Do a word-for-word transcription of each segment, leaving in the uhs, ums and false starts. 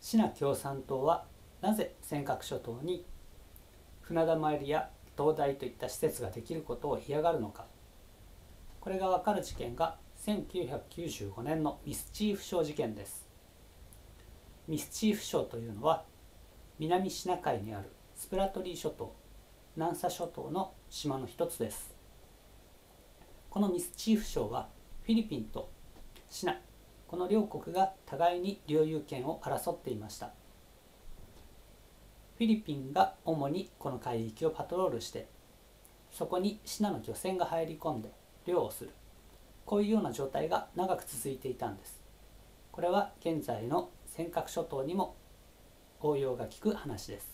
シナ共産党はなぜ尖閣諸島に船だまりや灯台といった施設ができることを嫌がるのか。これが分かる事件がせんきゅうひゃくきゅうじゅうごねんのミスチーフ礁事件です。ミスチーフ礁というのは南シナ海にあるスプラトリー諸島、南沙諸島の島の一つです。このミスチーフ礁はフィリピンとシナ、この両国が互いに領有権を争っていました。フィリピンが主にこの海域をパトロールして、そこにシナの漁船が入り込んで漁をする、こういうような状態が長く続いていたんです。これは現在の尖閣諸島にも応用が利く話です。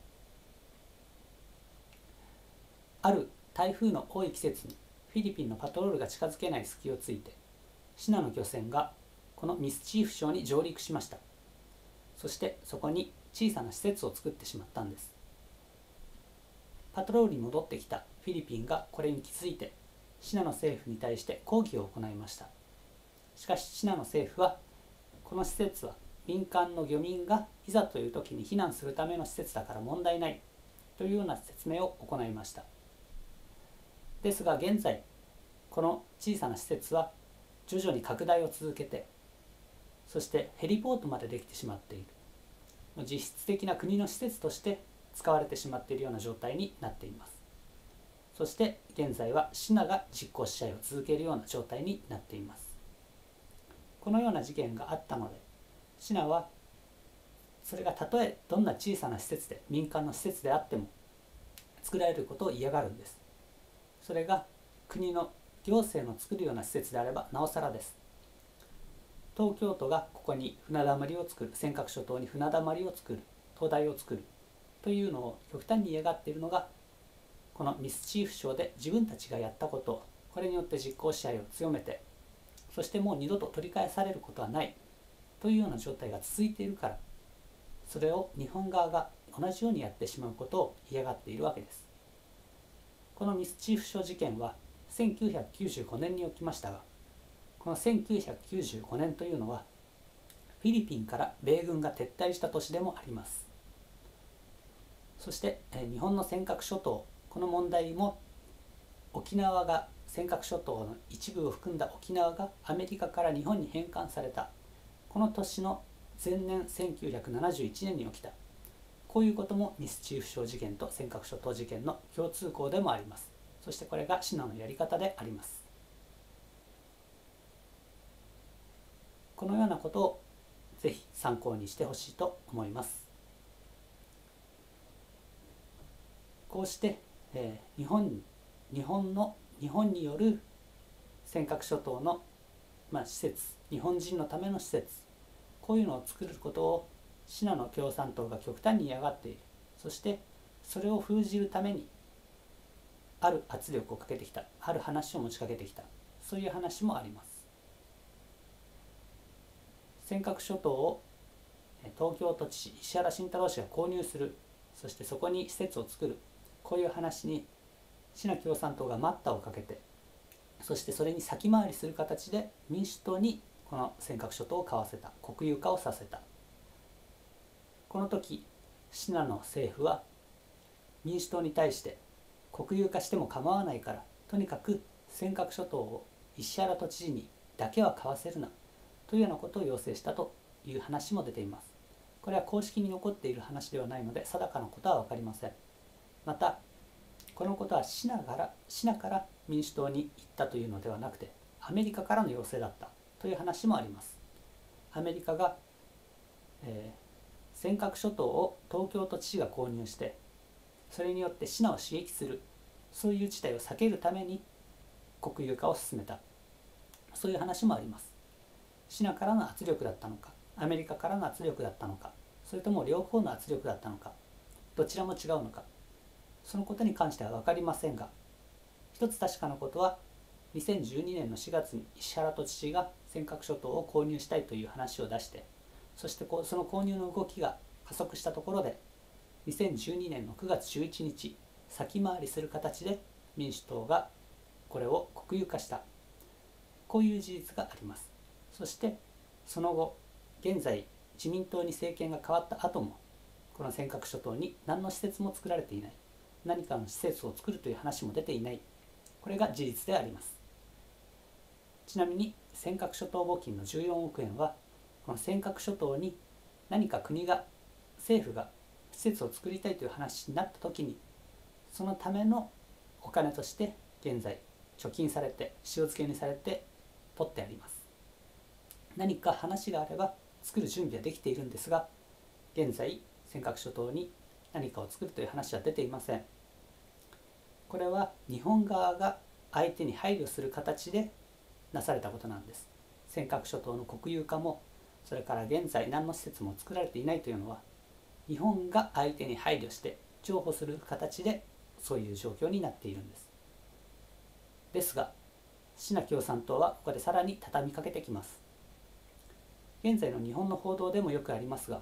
ある台風の多い季節にフィリピンのパトロールが近づけない隙をついて、シナの漁船がこのミスチーフ礁に上陸しました。そしてそこに小さな施設を作ってしまったんです。パトロールに戻ってきたフィリピンがこれに気づいて、シナの政府に対して抗議を行いました。しかしシナの政府は、この施設は民間の漁民がいざという時に避難するための施設だから問題ないというような説明を行いました。ですが現在、この小さな施設は徐々に拡大を続けて、そしてヘリポートまでできてしまっている、実質的な国の施設として使われてしまっているような状態になっています。そして現在はシナが実効支配を続けるような状態になっています。このような事件があったので、シナはそれがたとえどんな小さな施設で、民間の施設であっても作られることを嫌がるんです。それが国の行政の作るような施設であればなおさらです。東京都がここに船だまりを作る、尖閣諸島に船だまりを作る、灯台を作るというのを極端に嫌がっているのが、このミスチーフ礁で自分たちがやったことを、これによって実効支配を強めて、そしてもう二度と取り返されることはないというような状態が続いているから、それを日本側が同じようにやってしまうことを嫌がっているわけです。このミスチーフ礁事件はせんきゅうひゃくきゅうじゅうごねんに起きましたが、このせんきゅうひゃくきゅうじゅうごねんというのはフィリピンから米軍が撤退した年でもあります。そして日本の尖閣諸島、この問題も沖縄が、尖閣諸島の一部を含んだ沖縄がアメリカから日本に返還されたこの年の前年せんきゅうひゃくななじゅういちねんに起きた、こういうこともミスチーフ礁事件と尖閣諸島事件の共通項でもあります。そしてこれがシナのやり方であります。このようなことをぜひ参考にしてほしいと思います。こうして、えー、日本日本の日本による尖閣諸島の、まあ、施設、日本人のための施設、こういうのを作ることをシナの共産党が極端に嫌がっている。そしてそれを封じるためにある圧力をかけてきた、ある話を持ちかけてきた、そういう話もあります。尖閣諸島を東京都知事石原慎太郎氏が購入する、そしてそこに施設を作る、こういう話にシナ共産党が待ったをかけて、そしてそれに先回りする形で民主党にこの尖閣諸島を買わせた、国有化をさせた。この時シナの政府は民主党に対して、国有化しても構わないから、とにかく尖閣諸島を石原都知事にだけは買わせるなというようなことを要請したという話も出ています。これは公式に残っている話ではないので定かなことは分かりません。またこのことはシナから、シナから民主党に行ったというのではなくて、アメリカからの要請だったという話もあります。アメリカが、えー、尖閣諸島を東京都知事が購入して、それによってシナを刺激する、そういう事態を避けるために国有化を進めた、そういう話もあります。シナからの圧力だったのか、アメリカからの圧力だったのか、それとも両方の圧力だったのか、どちらも違うのか、そのことに関しては分かりませんが、一つ確かなことは、にせんじゅうにねんのしがつに石原都知事が尖閣諸島を購入したいという話を出して、そしてその購入の動きが加速したところで、にせんじゅうにねんのくがつじゅういちにち、先回りする形で民主党がこれを国有化した、こういう事実があります。そしてその後、現在自民党に政権が変わった後もこの尖閣諸島に何の施設も作られていない、何かの施設を作るという話も出ていない、これが事実であります。ちなみに尖閣諸島募金のじゅうよんおくえんはこの尖閣諸島に何か国が政府が施設を作りたいという話になった時にそのためのお金として現在貯金されて塩漬けにされて取ってあります。何か話があれば作る準備はできているんですが、現在尖閣諸島に何かを作るという話は出ていません。これは日本側が相手に配慮する形でなされたことなんです。尖閣諸島の国有化もそれから現在何の施設も作られていないというのは日本が相手に配慮して譲歩する形でそういう状況になっているんです。ですがシナ共産党はここでさらに畳みかけてきます。現在の日本の報道でもよくありますが、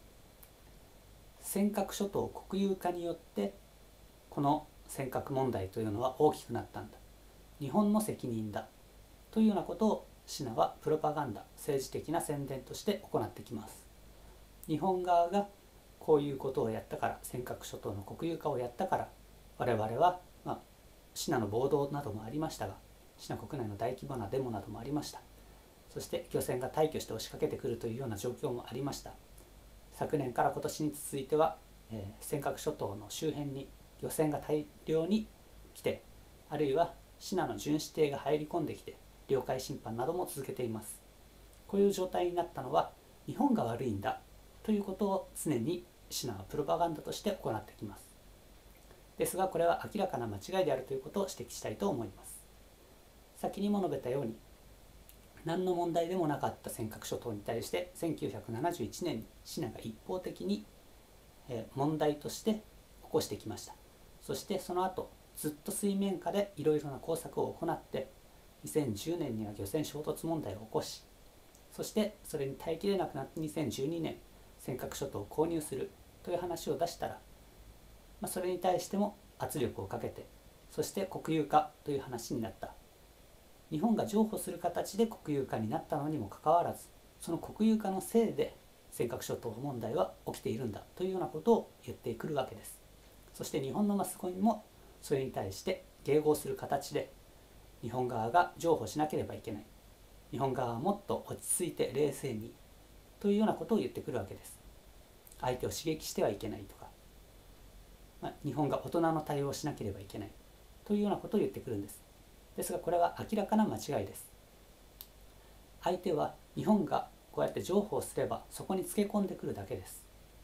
尖閣諸島国有化によってこの尖閣問題というのは大きくなったんだ、日本の責任だというようなことをシナはプロパガンダ、政治的な宣伝として行ってきます。日本側がこういうことをやったから、尖閣諸島の国有化をやったから我々は、まあ、シナの暴動などもありましたが、シナ国内の大規模なデモなどもありました。そして漁船が大挙して押しかけてくるというような状況もありました。昨年から今年に続いては、えー、尖閣諸島の周辺に漁船が大量に来て、あるいはシナの巡視艇が入り込んできて領海侵犯なども続けています。こういう状態になったのは日本が悪いんだということを常にシナはプロパガンダとして行ってきます。ですがこれは明らかな間違いであるということを指摘したいと思います。先にも述べたように何の問題でもなかった尖閣諸島に対してせんきゅうひゃくななじゅういちねんにシナが一方的に問題として起こしてきました。そしてその後ずっと水面下でいろいろな工作を行ってにせんじゅうねんには漁船衝突問題を起こし、そしてそれに耐えきれなくなってにせんじゅうにねん尖閣諸島を購入するという話を出したら、まあ、それに対しても圧力をかけて、そして国有化という話になった。日本が譲歩する形で国有化になったのにもかかわらず、その国有化のせいで尖閣諸島問題は起きているんだというようなことを言ってくるわけです。そして日本のマスコミもそれに対して迎合する形で日本側が譲歩しなければいけない、日本側はもっと落ち着いて冷静にというようなことを言ってくるわけです。相手を刺激してはいけないとか、まあ、日本が大人の対応をしなければいけないというようなことを言ってくるんです。ですがこれは明らかな間違いです。相手は日本がこうやって譲歩をすればそこにつけ込んでくるだけです。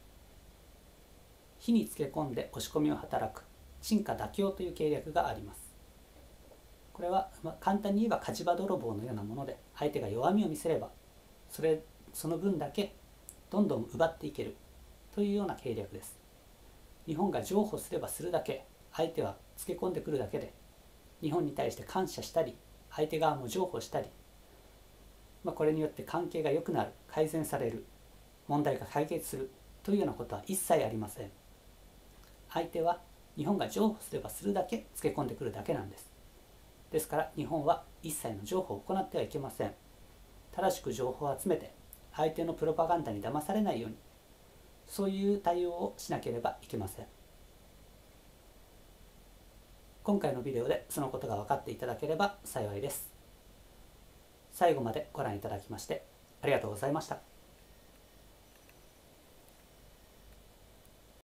火につけ込んで押し込みを働く沈下妥協という計略があります。これは、まあ、簡単に言えば火事場泥棒のようなもので、相手が弱みを見せればそれその分だけどんどん奪っていけるというような計略です。日本が譲歩すればするだけ、相手はつけ込んでくるだけで、日本に対して感謝したり相手側も譲歩したり、まあ、これによって関係が良くなる、改善される、問題が解決するというようなことは一切ありません。相手は日本が譲歩すればするだけつけ込んでくるだけなんです。ですから日本は一切の譲歩を行ってはいけません。正しく情報を集めて相手のプロパガンダに騙されないように、そういう対応をしなければいけません。今回のビデオでそのことが分かっていただければ幸いです。最後までご覧いただきましてありがとうございました。